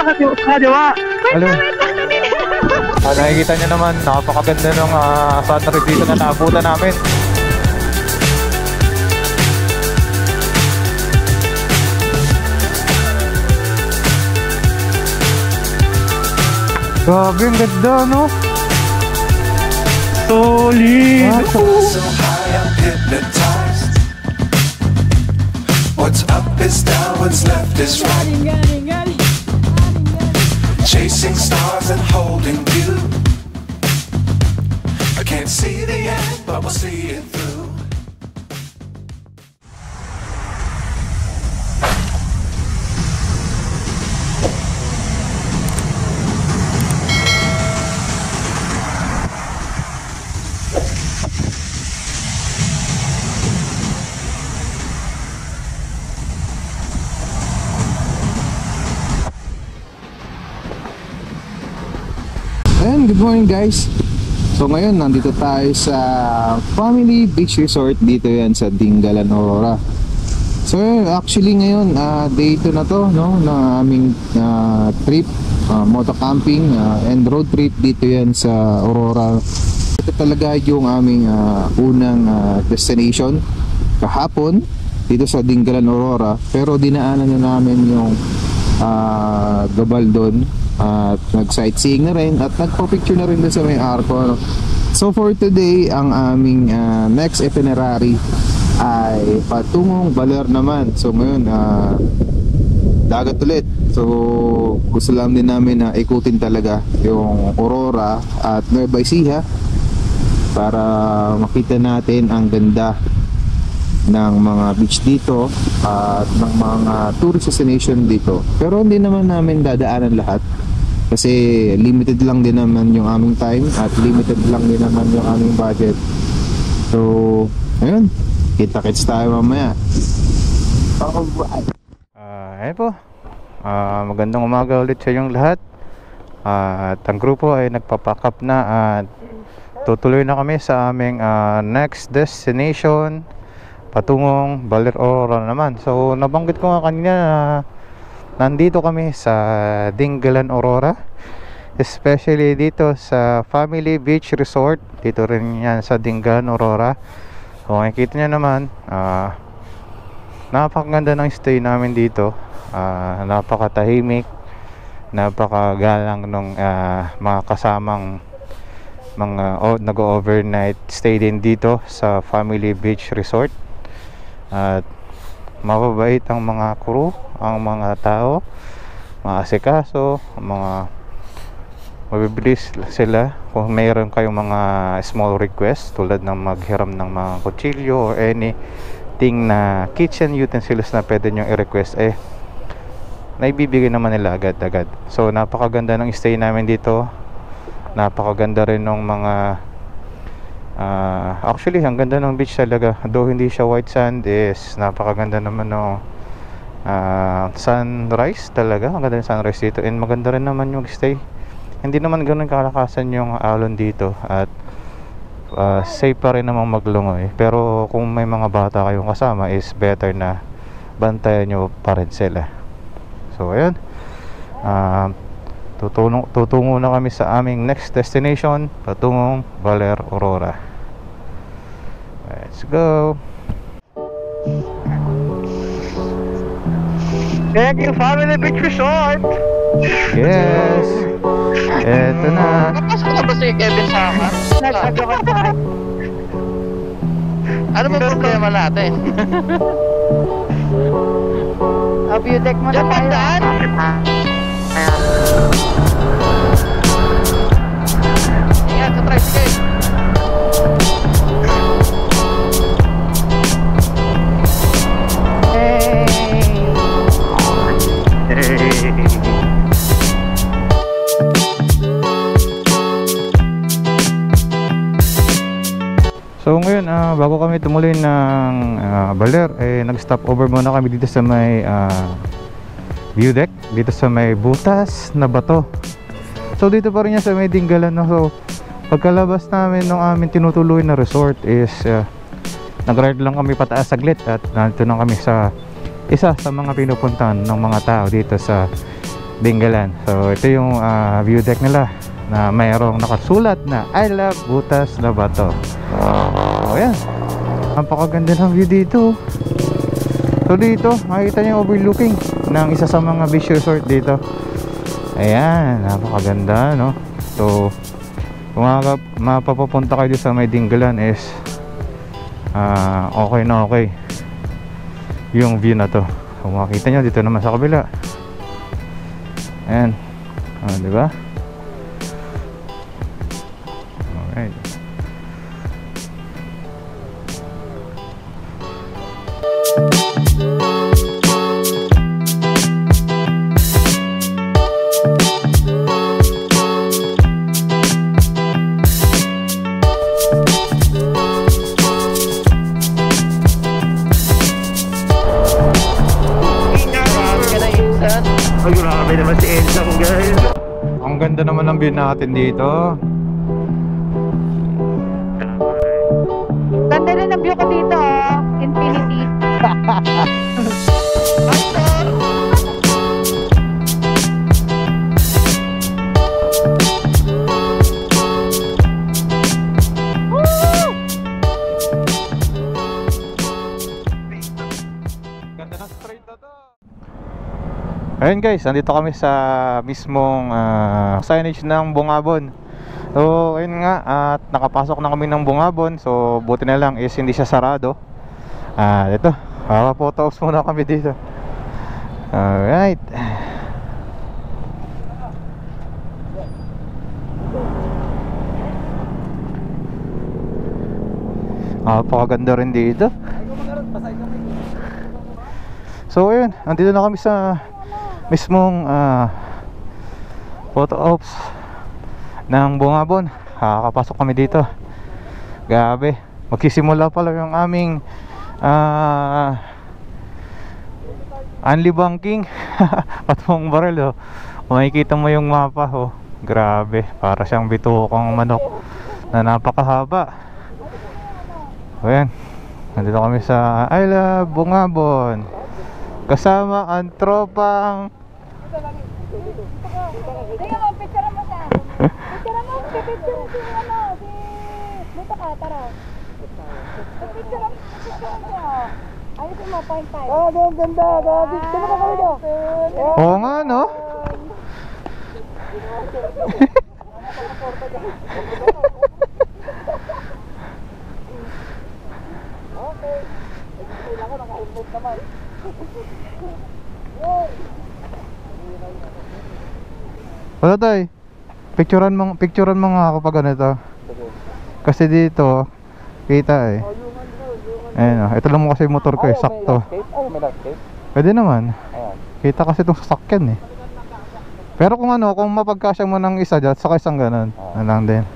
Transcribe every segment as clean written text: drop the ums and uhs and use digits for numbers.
kadiwa. Hello. Nakikita nyo naman, napakaganda ng sunrise dito na naabutan namin. Grabe, ang ganda, no? Solid! So high, I'm hypnotized. What's up is down, what's left is right. Chasing stars and holding you. I can't see the end, but we'll see it through. Ayan, good morning guys. So ngayon nandito tayo sa Family Beach Resort. Dito yan sa Dingalan, Aurora. So actually ngayon day 2 na to, no, na aming trip, moto camping and road trip. Dito yan sa Aurora. Ito talaga yung aming unang destination kahapon dito sa Dingalan, Aurora. Pero dinaanan na namin yung Gabaldon at nag-sightseeing na rin at nagpo-picture na rin sa may arko. So for today, ang aming next itinerary ay patungong Baler naman. So ngayon dagat ulit. So gusto lang din namin na ikutin talaga yung Aurora at Nueva Ecija para makita natin ang ganda ng mga beach dito at ng mga tourist destination dito. Pero hindi naman namin dadaanan lahat kasi limited lang din naman yung aming time at limited lang din naman yung aming budget. So ayun, kita-kits tayo mamaya. Ayun po, magandang umaga ulit sa inyong lahat. At ang grupo ay nagpapack up na at tutuloy na kami sa aming next destination patungong Baler, Aurora naman. So nabanggit ko nga kanina na nandito kami sa Dingalan, Aurora, especially dito sa Family Beach Resort. Dito rin yan sa Dingalan, Aurora. So makikita nyo naman, napakaganda ng stay namin dito. Napakatahimik, napakagalang ng mga kasamang mga nag-overnight stay din dito sa Family Beach Resort. At mababait ang mga crew, ang mga tao, mga asikaso, mga mabibilis sila kung mayroon kayong mga small request tulad ng maghiram ng mga kutsilyo or anything na kitchen utensils na pwede nyo i-request, naibibigay naman nila agad-agad. So napakaganda ng stay namin dito, napakaganda rin ng mga actually ang ganda ng beach talaga. Though hindi siya white sand, is napakaganda naman ng sunrise talaga. Ang ganda ng sunrise dito and maganda rin naman yung stay. Hindi naman ganoon kalakasan yung alon dito at safe pa rin namang maglungoy. Pero kung may mga bata kayong kasama, is better na bantayan nyo pa rin sila. So ayun, tutungo na kami sa aming next destination patungong Baler, Aurora. Let's go. Thank you, Family Beach Resort! Yes, eto na. Napasok na ba si Kevin sa akin? Nagsasagot tayo. Ano ba problema natin? View deck mo na Diyan tayo. pandaan? Ingat sa tricycle. So ngayon, bago kami tumuloy ng Baler, nag-stop over muna kami dito sa may view deck, dito sa may butas na bato. So dito pa rin yan sa may Dingalan, no? So pagkalabas namin ng aming tinutuloy na resort is nag-ride lang kami pataas saglit at nandito na kami sa isa sa mga pinupuntahan ng mga tao dito sa Dingalan. So ito yung view deck nila na mayroong nakasulat na I love Butas na Bato. So ayan, napakaganda ng view dito. So dito makikita nyo overlooking ng isa sa mga beach resort dito. Ayan, napakaganda, no? So kung mapapapunta kayo sa may Dingalan is okay na okay yung view na to. Kung makita nyo dito naman sa kabila, ayan, diba? Alright. Ay, grabe naman si Elsa kung guys. Ang ganda naman ng view natin dito. Ganda rin ang view ko dito, oh. Infinity. Ganda ng straight na to. Ayun guys, nandito kami sa mismong signage ng Bungabon. So ayun nga, at nakapasok na kami ng Bungabon. So buti na lang is hindi siya sarado. Ito, photo ops muna kami dito. Alright. Napakaganda rin dito. So ayun, nandito na kami sa mismong photo ops ng Bungabon. Kakapasok kami dito. Grabe, magsisimula pa lang yung aming Anli Banking. Patong baril, oh. Makikita mo yung mapa, oh. Grabe, para siyang bitukang manok na napakahaba. So yan, nandito kami sa I love Bungabon kasama ang tropang Tingnan mo, picture mo siya. Picture mo, picture si ano, si dito ka, tara. Picture mo siya. Ayusin mo, 0.5. Oh, ang ganda, gabi. Sino ka kayo? oo nga, no? Wala tayo. Picturean mo nga ako pag ganito. Kasi dito kita eh. Ayun, ito lang mo kasi yung motor ko eh, sakto. Pwede naman. Kita kasi itong sasakyan eh. Pero kung ano, kung mapagkasya mo ng isa dyan, saka isang ganun, lang din.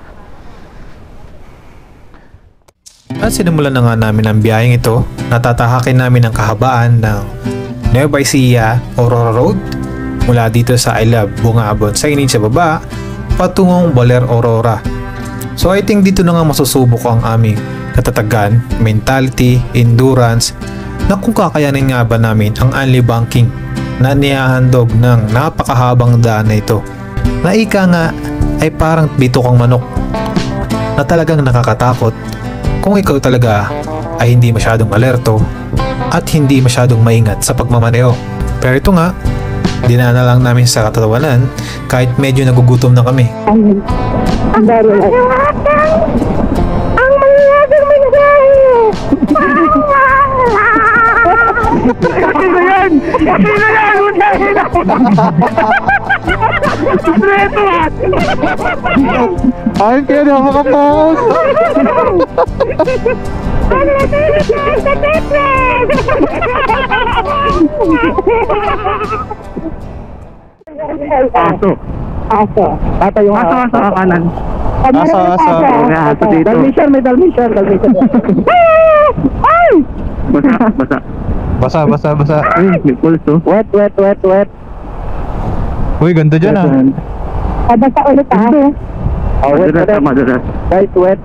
At sinimulan na nga namin ang biyaheng ito. Natatahakin namin ang kahabaan ng Nueva Ecija Aurora Road mula dito sa I Love Bungabon signage sa baba patungong Baler Aurora. So I think dito na nga masusubok ang aming katatagan, mentality, endurance na kung kakayanin nga ba namin ang Anli Banking na nihahandog ng napakahabang daan na ito. Na ika nga ay parang bitukang manok na talagang nakakatakot kung ikaw talaga ay hindi masyadong alerto at hindi masyadong maingat sa pagmamaneho. Pero ito nga, dinana lang namin sa katatawanan kahit medyo nagugutom na kami. Ang mangyayabang mensahe! Sino yan? Sino yan? Reto ah! Ayun kaya na makapost. Aso. Aso. Tata yung aso sa kanan. Aso. Aso dito. Dalmatian, may Dalmatian. Ay! Basa. May pulso. Wet. Uy, ganda dyan ah. Basta ulit Madalas. Wet.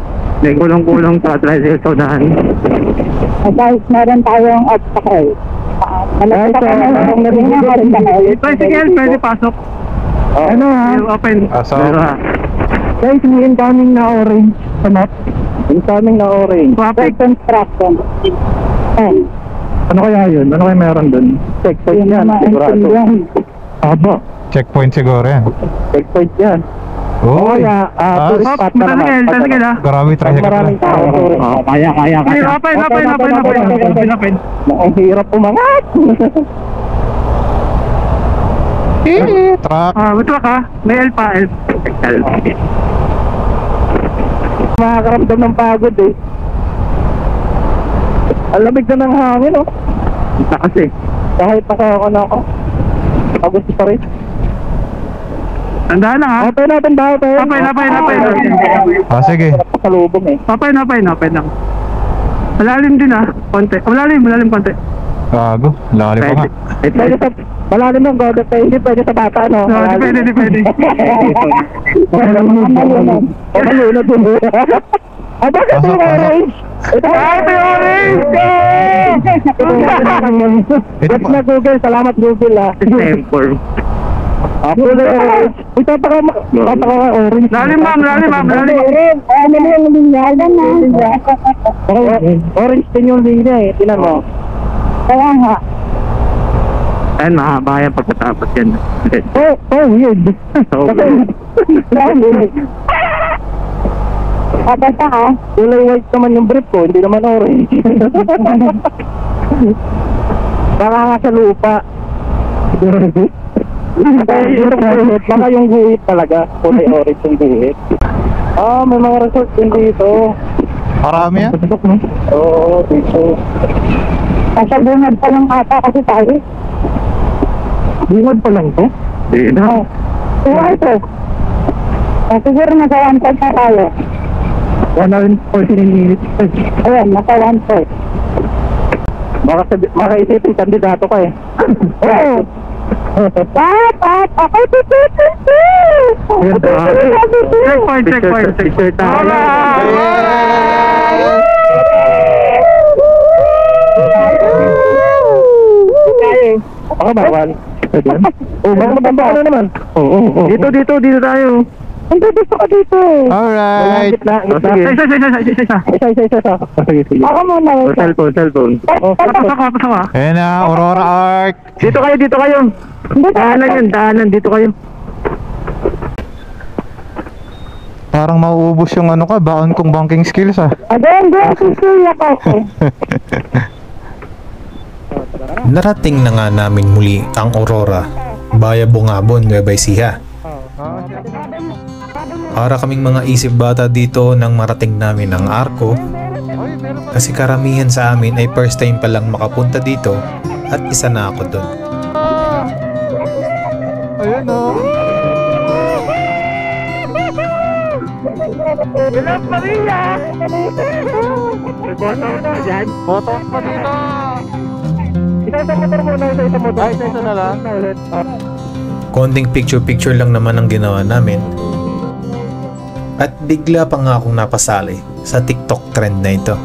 May kulong-kulong sa tricycle sa unahan. Guys, meron tayong obstacle. Malapit ka na. Tricycle, pwede pasok. Ano ha? Open. So, Guys, may incoming na orange sa map. Incoming na orange. Traffic. Construction. Ano kaya yun? Ano kaya meron dun? Checkpoint yan, sigurado. Aba, checkpoint siguro yan. checkpoint yan. Oh, Tourist spot na naman. Tricycle ha. grabe tricycle. Maraming tao. Kaya. Okay, open. Ang hirap umangat. Truck. May truck ha. May L pa. Makakaramdam ng pagod eh. Ang lamig na ng hangin oh. Kasi. Kahit ako na ako. Pagod pa rin. Tandaan lang ha. Open natin ba? Open. Sige. Pasalubong eh. Open lang. Malalim din ha. Konti. Malalim konti. Gago, lalim pa nga. Pwede sa... Malalim ng godo pwede sa bata no? No, depende. Malunod dun. Bakit Pasok, yung orange? Ito orange! Yes na Google, salamat Google ha. Temper. Kulay orange. Ito pa orange. Lalim ma'am. Ano yung linyada na? Orange din yung linya eh, tinan mo. Kaya nga. Ayan, mahaba yan pagkatapos yan. Weird. Basta ka. Kulay white naman yung brief ko, hindi naman orange. Baka nga sa lupa. Baka yung guhit talaga, kulay orange yung guhit. May mga resort din dito. Marami yan. Oo, dito. Kasi bungad pa lang ata kasi tayo. Bungad pa lang to? Hindi na. Ito. Siguro nasa 1 na tayo. 149 minutes. Ayan, nasa 1 point. Baka isipin kandidato ka eh. Oo. Ako Checkpoint. Picture tayo. Ako bawal. Pwede yan? Baka maganda ka na naman. Oo. Dito tayo. Hindi gusto ko dito. Alright. Gitna. Isa. Sige. Ako muna. Cellphone. Pasok ha. Ayan na, Aurora Arc. Dito kayo. Daanan, dito kayo. Parang mauubos yung baon kong banking skills ah. Again, susuyak ako. Narating na nga namin muli ang Aurora, Baya Bungabon, Nueva Ecija. Para kaming mga isip bata dito nang marating namin ang Arco, kasi karamihan sa amin ay first time pa lang makapunta dito at isa na ako doon. Ayun o. Bilang Maria! Boto pa dito! Isa motor muna, isa motor. Ay, isa na lang. Konting picture-picture lang naman ang ginawa namin. At bigla pa nga akong napasali sa TikTok trend na ito.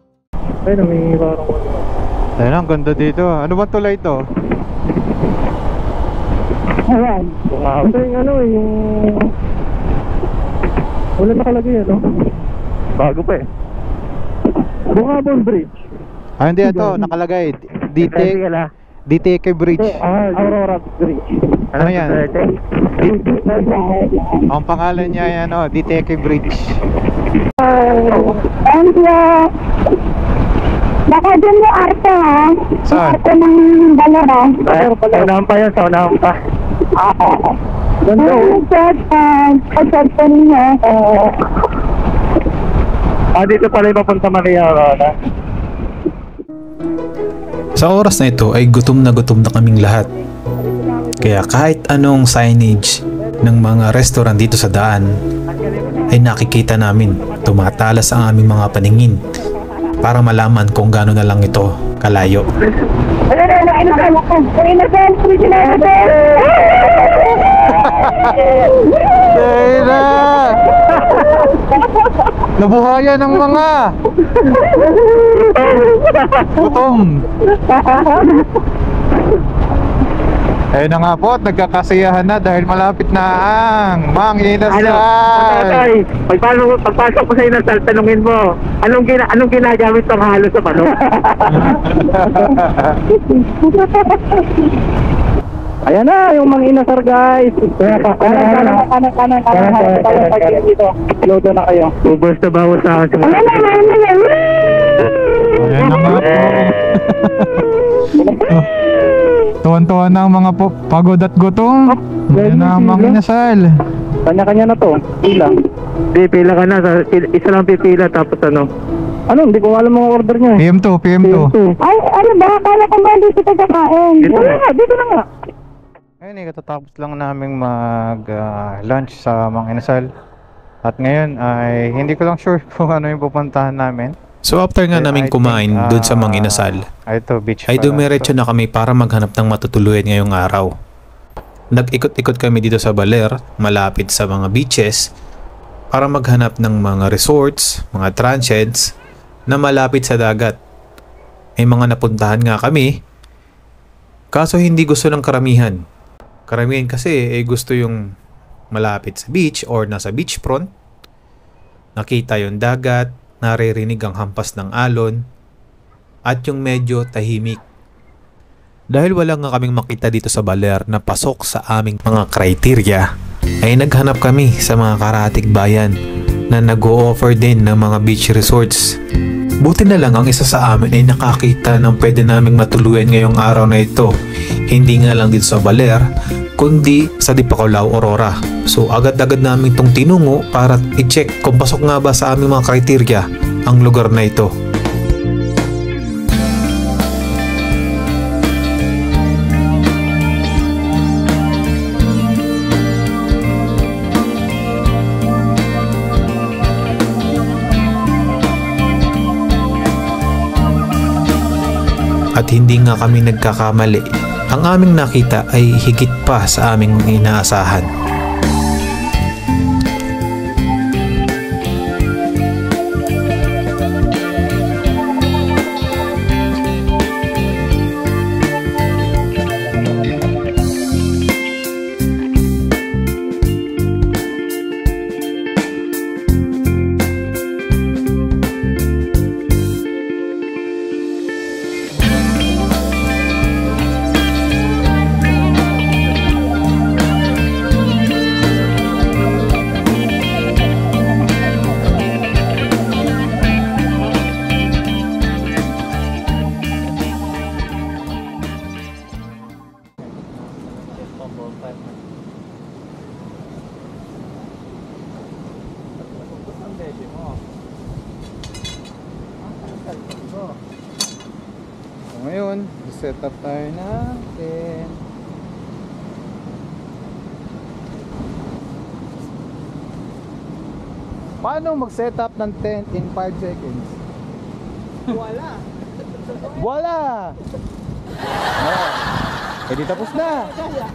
Ayun, may parang Ayun, ang ganda dito. Ano ba tulay ito? Ayan. Ito yung ano eh, yung... Wala nakalagay ano? Bago pa eh. Bungabon Bridge. Ah, hindi ito. Nakalagay. DTK Bridge. Aurora Bridge. Ano yan? Ang pangalan niya yan, DTK Bridge. And baka dyan yung arte ha. Saan? Arte ng balera. Saunahan pa yan, saunahan pa. Ganda o. Pag-chat pa ninyo. Dito pala yung papunta Maria Aurora. Sa oras na ito ay gutom na kaming lahat. Kaya kahit anong signage ng mga restaurant dito sa daan ay nakikita namin. Tumatalas ang aming mga paningin para malaman kung gaano na lang ito kalayo. Dera! Nabuhayan ng mga gutom. Ayun na nga po, nagkakasiyahan na dahil malapit na ang Mang Inasal. Tatay, pagpasok ko sa Inasal, tanungin mo, anong ginagamit pang halo sa manok? Ayan na, yung Mang Inasal guys. Kanan. Dito. Lodo na kayo. Ubers na bawas sa akin. Ayan na nga po. Tuwan-tuwan na ang mga pagod at gutom. Ayan na ang Mang Inasal. Kanya-kanya na to. Pila. Hindi, pila ka na. Isa lang pipila tapos ano. Hindi ko alam mga order niya. PM2. Ay, ano ba? Kala ko ba dito ka kakain? Dito na nga. Ngayon katatapos lang naming mag-lunch sa Mang Inasal. At ngayon ay hindi ko lang sure kung ano yung pupuntahan namin. So after nga namin kumain doon sa Mang Inasal, Ito, beach ay pala. dumiretso na kami para maghanap ng matutuluyan ngayong araw. Nag-ikot-ikot kami dito sa Baler, malapit sa mga beaches, para maghanap ng mga resorts, mga transient na malapit sa dagat. May mga napuntahan nga kami, kaso hindi gusto ng karamihan. Karamihan kasi gusto yung malapit sa beach or nasa beachfront. Nakita yung dagat, naririnig ang hampas ng alon, at yung medyo tahimik. Dahil wala nga kaming makita dito sa Baler na pasok sa aming mga criteria, ay naghanap kami sa mga karatig bayan na nag-o-offer din ng mga beach resorts. Buti na lang ang isa sa amin ay nakakita ng pwede naming matuluyan ngayong araw na ito. Hindi nga lang dito sa Baler, kundi sa Dipakulaw, Aurora. So agad-agad namin itong tinungo para i-check kung pasok nga ba sa aming mga kriteria ang lugar na ito. At hindi nga kami nagkakamali. Ang aming nakita ay higit pa sa aming inaasahan. Ngayon, set up tayo ng tent. Paano mag-set up ng tent in 5 seconds? Wala! Eh di tapos na!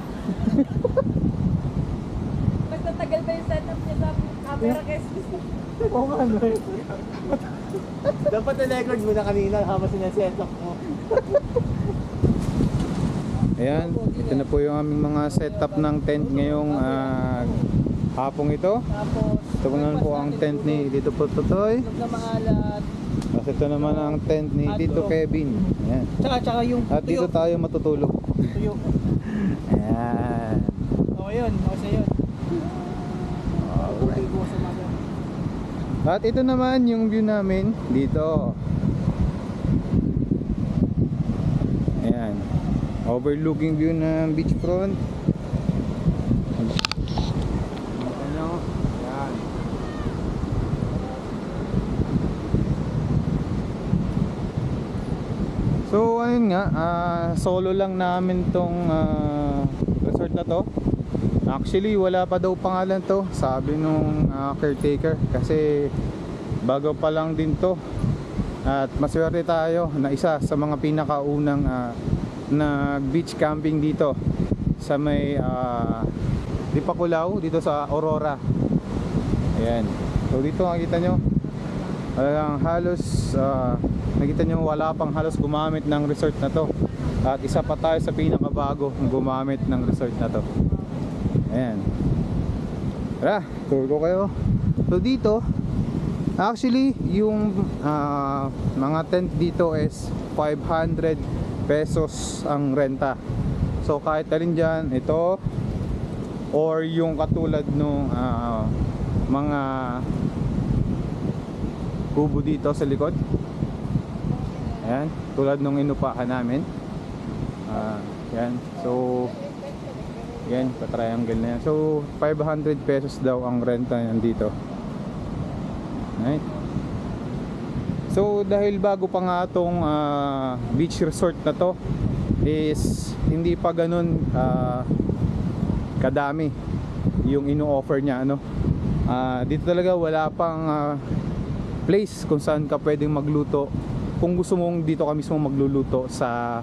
Nagtatagal ba yung setup niya sa camera case? Oo nga, no. Dapat na-record mo na kanina habang sineset up mo. Ayan, ito na po yung aming mga setup ng tent ngayong hapong ito. Ito po naman po ang tent ni Dito po Totoy. Tapos ito naman ang tent ni Dito Kevin. Ayan. Tsaka yung At dito tayo matutulog. tuyo. Ayan. O yun, okay yun. Alright. At ito naman yung view namin dito. Ayan. Overlooking view ng beachfront. Ayan. So ayun nga, solo lang namin tong resort na to. Actually wala pa daw pangalan to, sabi nung caretaker, kasi bago pa lang din to. At maswerte tayo na isa sa mga pinakaunang nag beach camping dito sa may Dipakulaw, dito sa Aurora. Ayan. So dito makikita nyo, halos nakita nyo wala pang halos gumamit ng resort na to. At isa pa tayo sa pinakabago gumamit ng resort na to. Ayan. Tara, tour ko kayo. So dito, actually yung mga tent dito is 500 pesos ang renta. So kahit alin dyan, ito or yung katulad nung mga kubo dito sa likod. Ayan, tulad nung inupahan namin. Yan. So yan, pa-triangle na yan. So 500 pesos daw ang renta yan dito. Right? So dahil bago pa nga itong beach resort na to, is hindi pa ganun kadami yung ino-offer niya, ano. Dito talaga wala pang place kung saan ka pwedeng magluto. Kung gusto mong dito ka mismo magluluto sa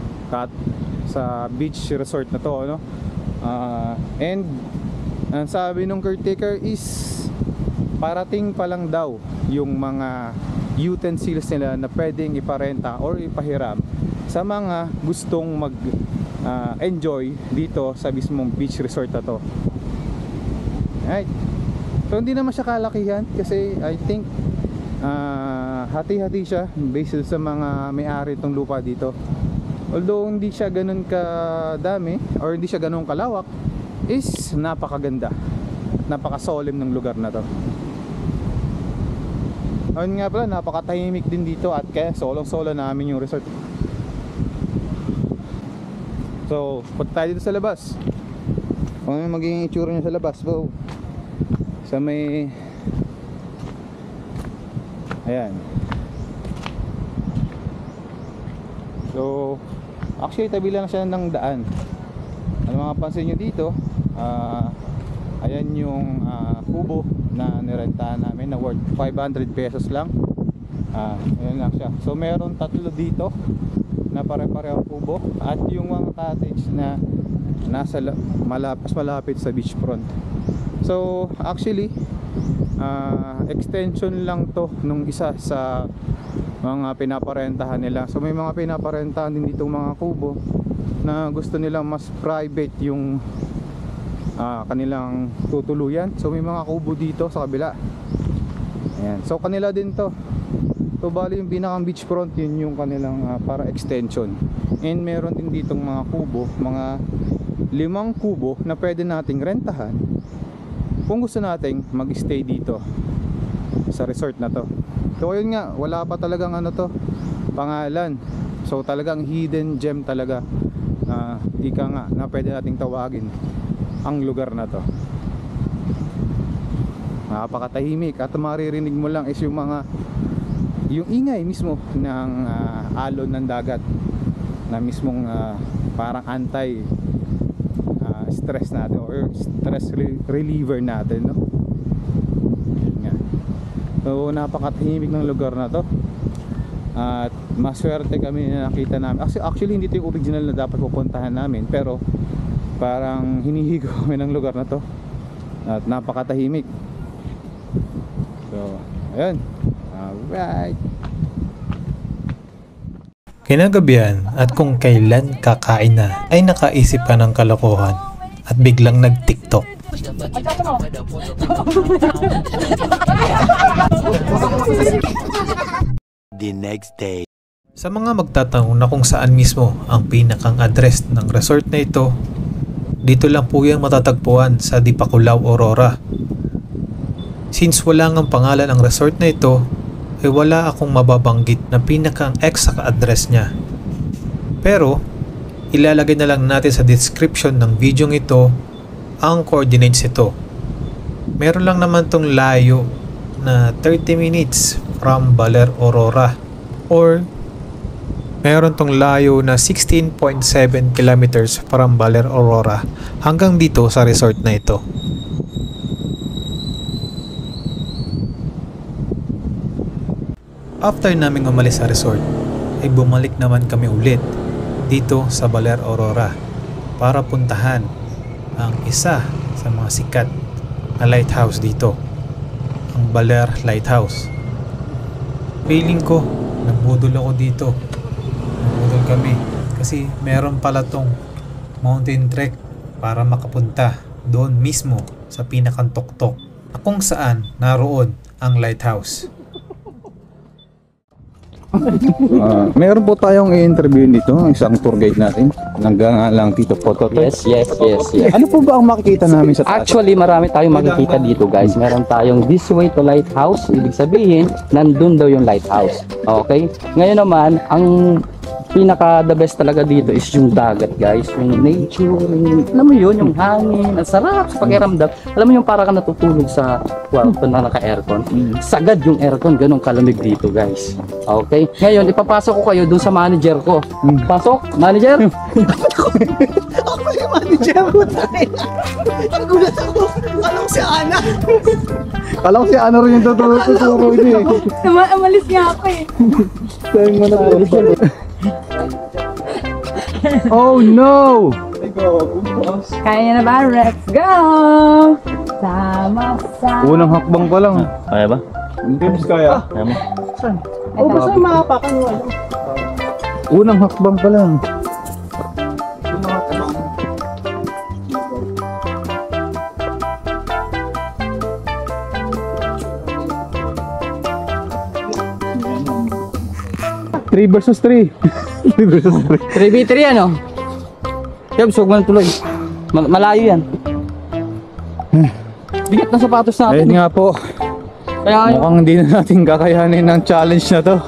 beach resort na to, ano. And ang sabi nung caretaker is parating pa lang daw yung mga utensils nila na pwedeng iparenta or ipahiram sa mga gustong mag enjoy dito sa mismong beach resort na to. Alright. So hindi naman siya kalakihan kasi I think hati-hati siya based sa mga may-ari itong lupa dito. Although hindi siya ganun kadami or hindi siya ganun kalawak, is napakaganda, napakasolemn ng lugar na to. Ayun nga pala, napakatahimik din dito at kaya solo namin yung resort. So punta tayo dito sa labas. Kung ano magiging itsura nyo sa labas, bro. Sa may ayan. So actually tabi lang siya ng daan. Ano mapapansin nyo dito, ayan yung kubo na nirentahan namin na worth 500 pesos lang. Ayan lang siya. So meron tatlo dito na pare-parehong kubo at yung mga cottage na nasa malapit sa beachfront. So actually extension lang to nung isa sa mga pinaparentahan nila. So may mga pinaparentahan din dito mga kubo na gusto nilang mas private yung kanilang tutuluyan. So may mga kubo dito sa kabila. Ayan. So kanila din to. So bali yung binakang beachfront, yun yung kanilang para extension. And meron din ditong mga kubo, mga 5 kubo na pwede nating rentahan kung gusto nating mag-stay dito sa resort na to. So yun nga, wala pa talagang ano to, pangalan. So talagang hidden gem talaga, ika nga, na pwede nating tawagin ang lugar na to. Napakatahimik at maririnig mo lang is yung ingay mismo ng alon ng dagat na mismong parang anti stress natin or stress reliever natin, no? So napakatahimik ng lugar na to. At maswerte kami na nakita namin. Actually hindi ito yung original na dapat pupuntahan namin, pero parang hinihigo kami ng lugar na to. At napakatahimik. So, ayun. Alright. Kinagabihan at kung kailan kakain na ay nakaisip ka ng kalokohan at biglang nag-TikTok. The next day. Sa mga magtatanong na kung saan mismo ang pinakang address ng resort na ito, dito lang po yan matatagpuan sa Dipakulaw, Aurora. Since wala ngang pangalan ang resort na ito, ay wala akong mababanggit na pinakang exact address niya. Pero, ilalagay na lang natin sa description ng video ito ang coordinates ito. Meron lang naman tong layo na 30 minutes from Baler, Aurora, or meron tong layo na 16.7 kilometers from Baler, Aurora hanggang dito sa resort na ito. After naming umalis sa resort, ay bumalik naman kami ulit dito sa Baler, Aurora para puntahan ang isa sa mga sikat na lighthouse dito, ang Baler Lighthouse. Feeling ko, nagbudol ako dito. Nagbudol kami kasi meron pala tong mountain trek para makapunta doon mismo sa pinakang tuktok na kung saan naroon ang lighthouse. Meron po tayong i-interview dito, isang tour guide natin. Hanggang lang Tito Poto. Yes. Ano po ba ang makikita namin sa taas? Actually, marami tayong makikita dito, guys. Meron tayong this way to lighthouse. Ibig sabihin, nandun daw yung lighthouse. Okay? Ngayon naman, ang pinaka the best talaga dito is yung dagat, guys. Yung nature, alam mo yun, yung hangin. Ang sarap sa pakiramdam. Alam mo yung para ka natutulog sa kwarto na naka-aircon. Sagad yung aircon, ganun kalamig dito, guys. Okay? Ngayon, ipapasok ko kayo dun sa manager ko. Pasok, manager! Ako yung manager mo tayo. Nagulat ako. Alam ko si Ana. Alam ko si Ana rin yung tuturo niya eh. Amalis nga ako eh. Sayang mo na po. Oh no! Kaya na ba? Let's go! Sama-sama. Unang hakbang pa lang. Kaya ba? Hindi mas kaya. Kaya mo? O basta makapakan mo ano. Unang hakbang pa lang. Three versus 3. 3 versus 3. 3v3 ano? Kaya huwag mo na tuloy. Malayo yan. Bigat ng sapatos natin. Ayun nga po. Kaya Mukhang hindi na natin kakayanin ng challenge na to.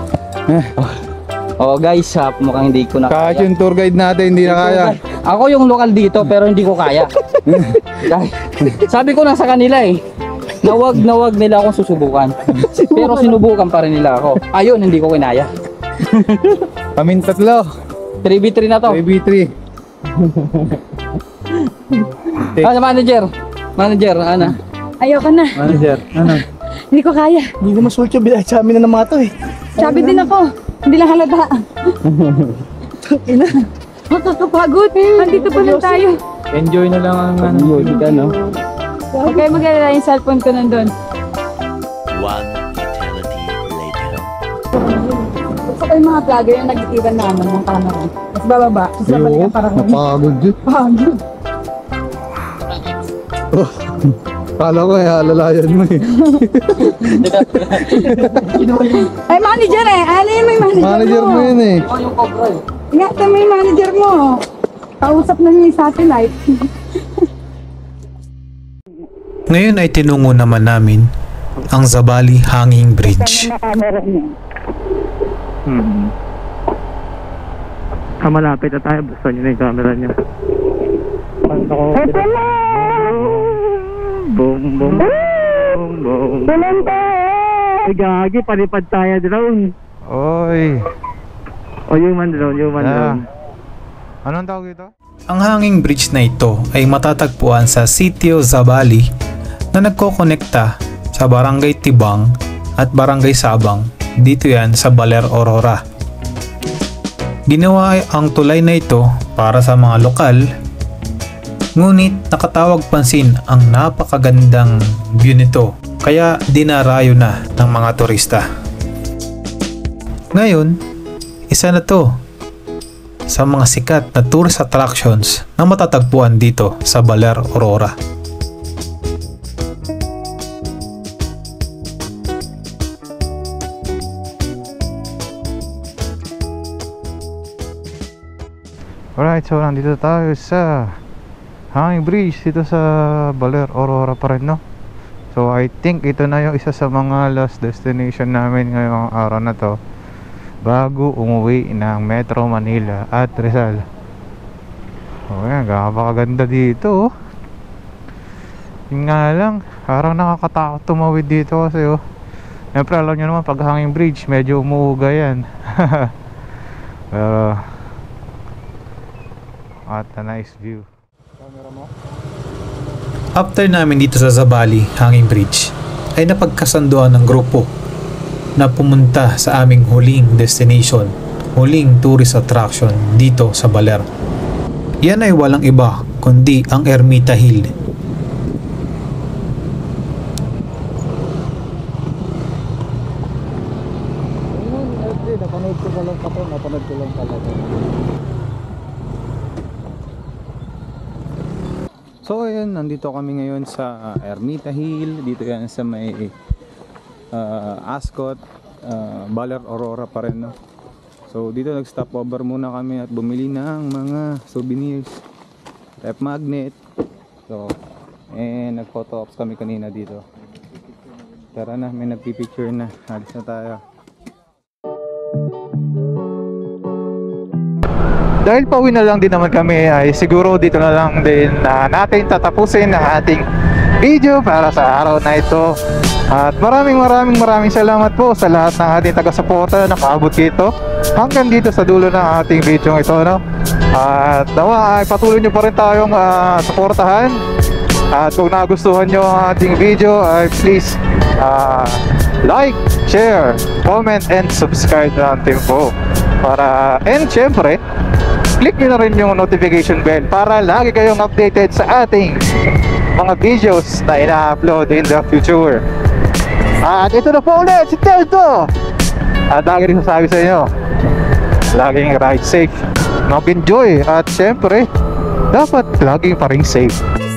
oh guys, mukhang hindi ko na Kahit kaya. yung tour guide natin hindi na kaya. Ako yung lokal dito pero hindi ko kaya. Sabi ko na sa kanila eh. Nawag nila akong susubukan. Pero sinubukan pa rin nila ako. Ayun, hindi ko kinaya. Kaming tatlo. 3v3 na to. 3v3. Manager. Manager, Ana. Ayoko na. Manager, ano? Hindi ko kaya. Hindi ko masulcho bilay sa amin na ng mga to eh. Sabi din ako. Hindi lang halata. Makakapagod. Andito pa lang tayo. Enjoy na lang ang ano. Ano? Huwag kayo mag-alala, yung cellphone ko nandun. One eternity later. Gusto ko yung mga vlogger yung nag-iwan naman ng camera. Tapos bababa. Tapos babalik ang parang Napagod yun. pagod. Kala ko eh, alalayan mo eh. Ay, manager eh. Ano yun may manager, Manager mo yun eh. Ako yung cobra eh. Ingatan mo yung manager mo. Kausap na niya yung satellite. Ngayon ay tinungo naman namin ang Zabali Hanging Bridge. Malapit na tayo. Buksan nyo na yung camera niya. Boom, boom, boom, boom. Ay, gagi. Palipad tayo drone. Oy! O, human drone, human drone. Anong tawag ito? Ang hanging bridge na ito ay matatagpuan sa Sitio Zabali na nagkokonekta sa Barangay Tibang at Barangay Sabang. Dito yan sa Baler, Aurora. Ginawa ang tulay na ito para sa mga lokal, ngunit nakatawag pansin ang napakagandang view nito kaya dinarayo na ng mga turista. Ngayon, Isa na to sa mga sikat na tourist attractions na matatagpuan dito sa Baler, Aurora. Alright, so nandito tayo sa Hanging Bridge dito sa Baler, Aurora pa rin, no? So I think ito na yung isa sa mga last destination namin ngayong araw na to bago umuwi ng Metro Manila at Rizal. Oh, yan, napakaganda dito, oh. Yung nga lang, parang nakakatakot tumawid dito kasi, oh. Siyempre alam nyo naman, pag Hanging Bridge medyo umuuga yan. Pero at a nice view. After namin dito sa Zambales Hanging Bridge ay napagkasunduan ng grupo na pumunta sa aming huling destination, huling tourist attraction dito sa Baler. Yan ay walang iba kundi ang Ermita Hill. Napanood ko lang talaga. So ayun, nandito kami ngayon sa Ermita Hill. Dito yan sa may Ascot, Baler, Aurora pa rin, no? So dito nag-stop over muna kami at bumili ng mga souvenirs, rep magnet. So nag-photo ops kami kanina dito. Tara na, may nagpipicture na. Alis na tayo. Dahil pauwi na lang din naman kami, ay siguro dito na lang din natin tatapusin ang ating video para sa araw na ito. At maraming salamat po sa lahat ng ating taga-suporta na nakaabot dito hanggang dito sa dulo ng ating video ito, no? At nawa ay patuloy nyo pa rin tayong suportahan. At kung nagustuhan nyo ang ating video ay please like, share, comment, and subscribe natin po. And syempre, click nyo na rin yung notification bell para lagi kayong updated sa ating mga videos na ina-upload in the future. At ito na po ulit si Telto. At lagi rin sasabi sa inyo, laging ride safe, mag-enjoy, at syempre dapat laging pa rin safe.